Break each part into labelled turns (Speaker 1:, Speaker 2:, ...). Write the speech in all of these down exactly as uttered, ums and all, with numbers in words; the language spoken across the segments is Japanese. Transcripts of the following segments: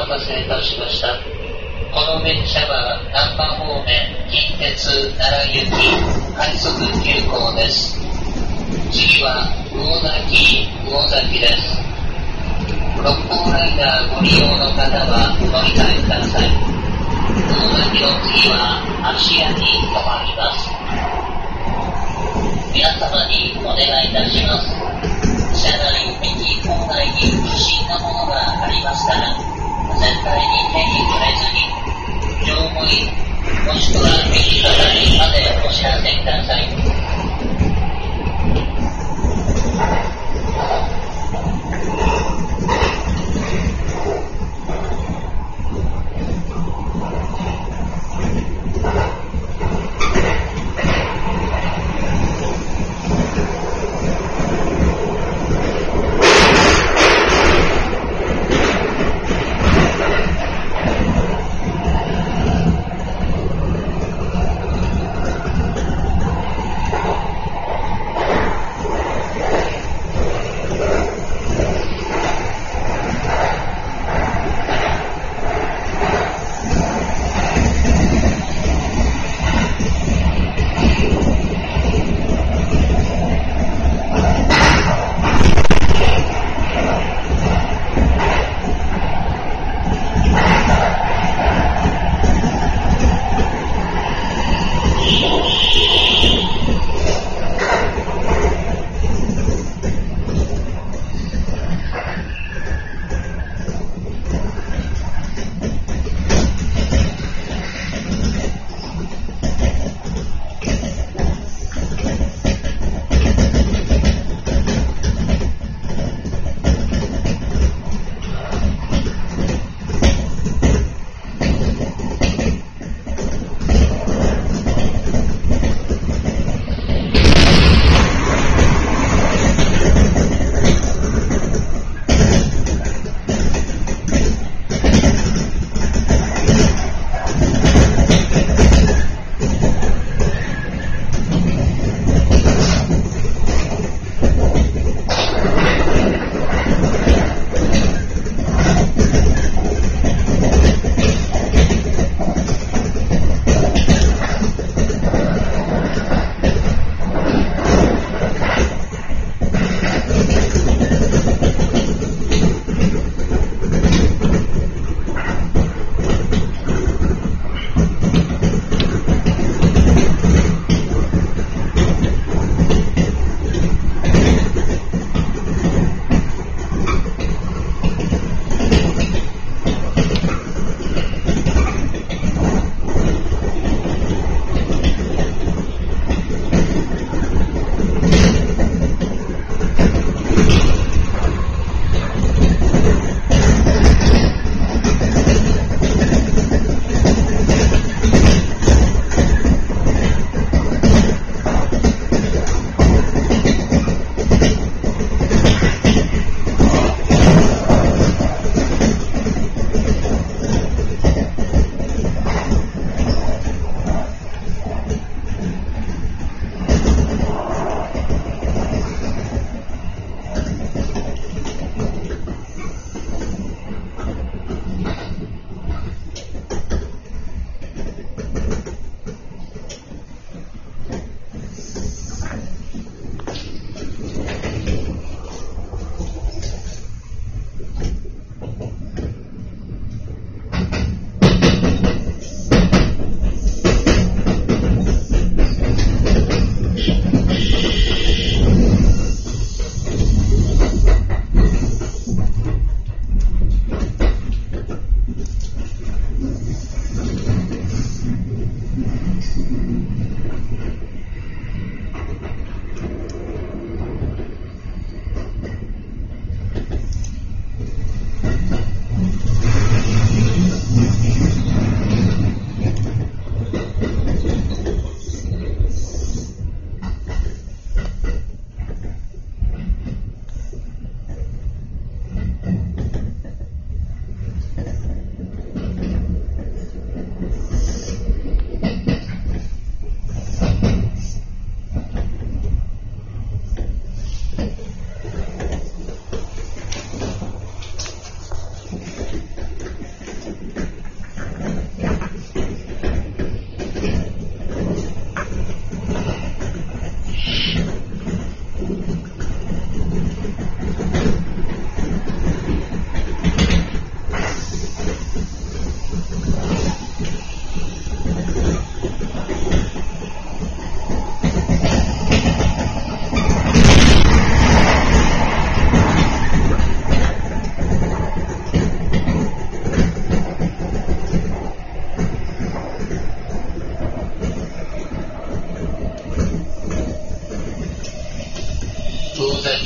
Speaker 1: 待たせいたしました。この電車は難波方面近鉄奈良行き快速急行です。次は魚崎魚崎です。六甲ライダーご利用の方はお乗り換えください。魚崎の次は芦屋に停まります。皆様にお願いいたします。車内駅構内に不審なものがありましたら絶対に手に触れずに乗務員もしくは駅係までお知らせください。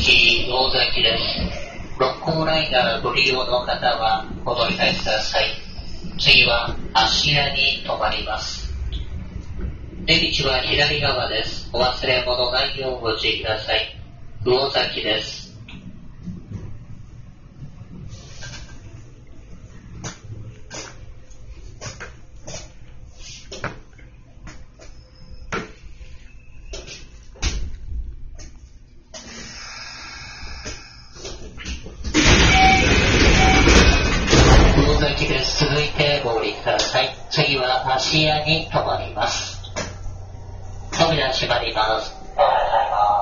Speaker 1: 駅大崎です。六甲ライナーご利用の方はお乗り換えください。次は芦屋に停まります。出口は左側です。お忘れ物ないようご注意ください。魚崎です。続いてご降りください。次は芦屋に停まります。扉閉まります。おはようございます。